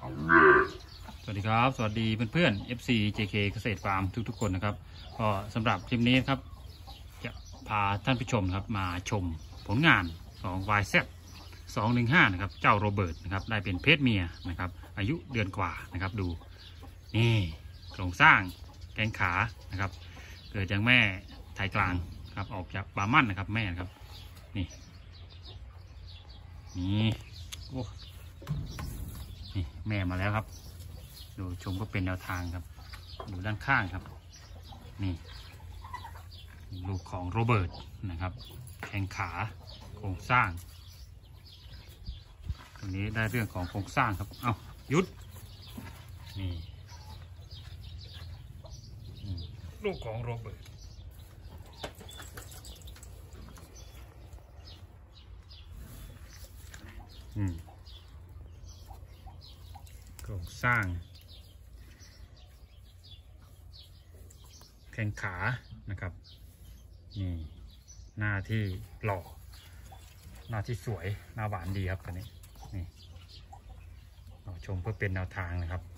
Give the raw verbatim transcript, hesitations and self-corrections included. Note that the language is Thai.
สวัสดีครับสวัสดีเพื่อนๆ เอฟ ซี เจ เค เกษตรฟาร์มทุกๆคนนะครับก็สำหรับคลิปนี้ครับจะพาท่านผู้ชมครับมาชมผลงานของ วาย แซด สองหนึ่งห้านะครับเจ้าโรเบิร์ตนะครับได้เป็นเพศเมียนะครับอายุเดือนกว่านะครับดูนี่โครงสร้างแกนขานะครับเกิดจากแม่ไทยกลางครับออกจากบามั่นนะครับแม่นะครับนี่นี่โอ้นี่แม่มาแล้วครับดูชมก็เป็นแนวทางครับดูด้านข้างครับนี่ลูกของโรเบิร์ตนะครับแข้งขาโครงสร้างตรงนี้ได้เรื่องของโครงสร้างครับเอายุดนี่ลูกของโรเบิร์ตอืมโครงสร้างแข้งขานะครับนี่หน้าที่หล่อหน้าที่สวยหน้าหวานดีครับคันนี้นี่เราชมเพื่อเป็นแนวทางนะครับ